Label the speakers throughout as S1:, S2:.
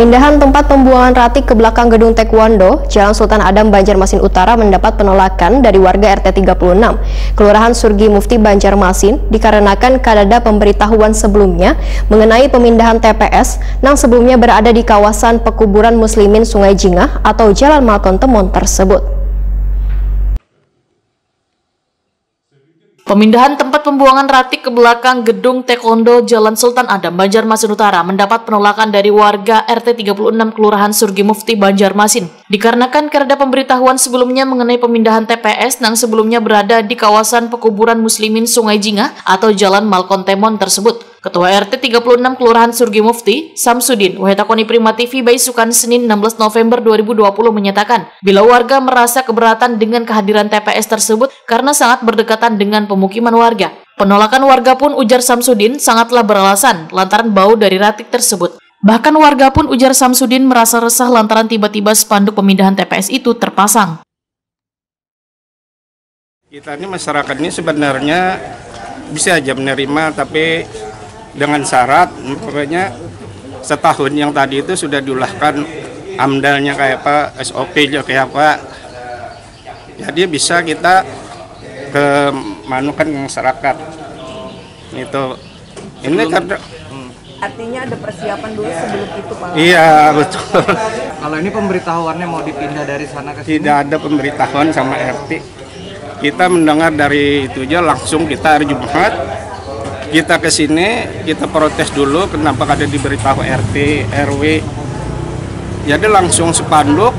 S1: Pemindahan tempat pembuangan Ratik ke belakang gedung Taekwondo, Jalan Sultan Adam, Banjarmasin Utara mendapat penolakan dari warga RT 36, Kelurahan Surgi Mufti, Banjarmasin, dikarenakan kadada pemberitahuan sebelumnya mengenai pemindahan TPS yang sebelumnya berada di kawasan pekuburan Muslimin Sungai Jingah atau Jalan Malkon Temon tersebut.
S2: Pemindahan tempat pembuangan Ratik ke belakang gedung Taekwondo Jalan Sultan Adam, Banjarmasin Utara mendapat penolakan dari warga RT 36 Kelurahan Surgi Mufti, Banjarmasin. Dikarenakan karena pemberitahuan sebelumnya mengenai pemindahan TPS yang sebelumnya berada di kawasan pekuburan Muslimin Sungai Jingah atau Jalan Malkon Temon tersebut. Ketua RT 36 Kelurahan Surgi Mufti, Samsudin, Wahetakoni Prima TV Baisukan Senin 16 November 2020 menyatakan, bila warga merasa keberatan dengan kehadiran TPS tersebut karena sangat berdekatan dengan pemukiman warga. Penolakan warga pun, ujar Samsudin, sangatlah beralasan lantaran bau dari Ratik tersebut. Bahkan warga pun, ujar Samsudin, merasa resah lantaran tiba-tiba spanduk pemindahan TPS itu terpasang.
S3: Kita ini masyarakat ini sebenarnya bisa aja menerima, tapi dengan syarat pokoknya setahun yang tadi itu sudah diulahkan amdalnya kayak apa, SOP juga kayak apa. Jadi bisa kita ke manukan masyarakat itu. Ini karena
S4: artinya ada persiapan dulu sebelum itu, Pak.
S3: Iya, betul.
S5: Kalau ini pemberitahuannya mau dipindah dari sana ke sini?
S3: Tidak ada pemberitahuan sama RT. Kita mendengar dari itu aja, langsung kita hari Jumat kita ke sini, kita protes dulu kenapa ada diberitahu RT, RW. Jadi langsung spanduk.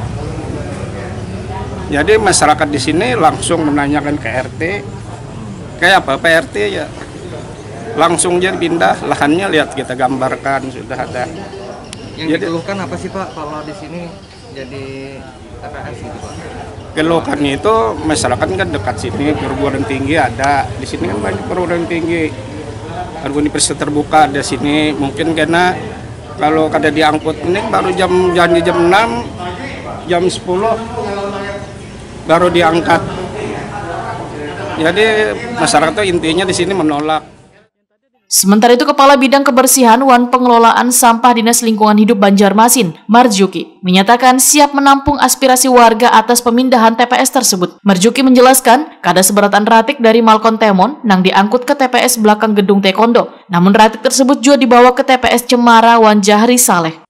S3: Jadi masyarakat di sini langsung menanyakan ke RT, kayak apa Pak RT ya. Langsung jadi pindah lahannya, lihat kita gambarkan sudah ada.
S5: Yang dikeluhkan apa sih Pak kalau di sini jadi TPS gitu Pak?
S3: Keluhannya itu masyarakat kan dekat sini, perguruan tinggi ada, di sini kan banyak perguruan tinggi. Universitas terbuka ada sini, mungkin karena kalau kada diangkut ini baru jam 6, jam 10 baru diangkat. Jadi masyarakat itu intinya di sini menolak.
S2: Sementara itu, Kepala Bidang Kebersihan Wan Pengelolaan Sampah Dinas Lingkungan Hidup Banjarmasin, Marjuki, menyatakan siap menampung aspirasi warga atas pemindahan TPS tersebut. Marjuki menjelaskan, kada seberatan Ratik dari Malkon Temon yang diangkut ke TPS belakang gedung Taekwondo. Namun Ratik tersebut juga dibawa ke TPS Cemara Wan Jahri Saleh.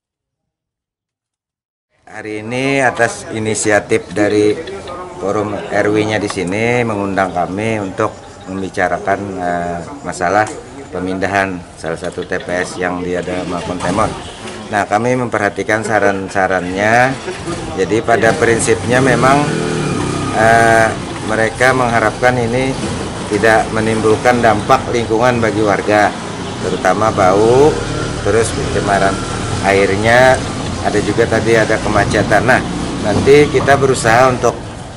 S6: Hari ini atas inisiatif dari forum RW-nya di sini mengundang kami untuk membicarakan masalah pemindahan salah satu TPS yang ada Malkon Temon. Nah, kami memperhatikan saran-sarannya. Jadi pada prinsipnya memang mereka mengharapkan ini tidak menimbulkan dampak lingkungan bagi warga, terutama bau, terus pencemaran airnya, ada juga tadi ada kemacetan. Nah, nanti kita berusaha untuk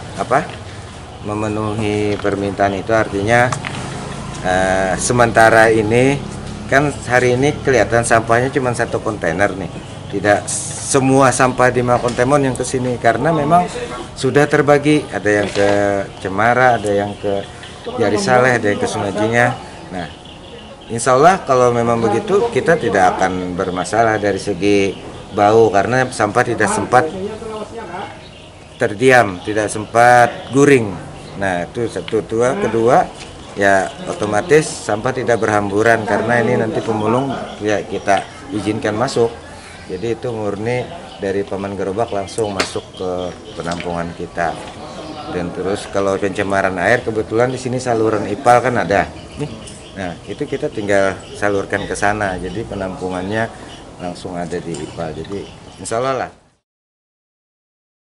S6: memenuhi permintaan itu, artinya sementara ini kan hari ini kelihatan sampahnya cuma satu kontainer nih, tidak semua sampah di Malkon Temon yang ke sini karena memang sudah terbagi, ada yang ke Cemara, ada yang ke Jari Saleh, ada yang ke Sungai Jingah. Nah, insya Allah kalau memang begitu kita tidak akan bermasalah dari segi bau karena sampah tidak sempat terdiam, tidak sempat guring. Nah, itu satu. Kedua, ya otomatis sampah tidak berhamburan karena ini nanti pemulung ya kita izinkan masuk. Jadi itu murni dari Paman Gerobak langsung masuk ke penampungan kita. Dan terus kalau pencemaran air, kebetulan di sini saluran IPAL kan ada nih. Nah, itu kita tinggal salurkan ke sana. Jadi penampungannya langsung ada di IPAL. Jadi insya Allah lah.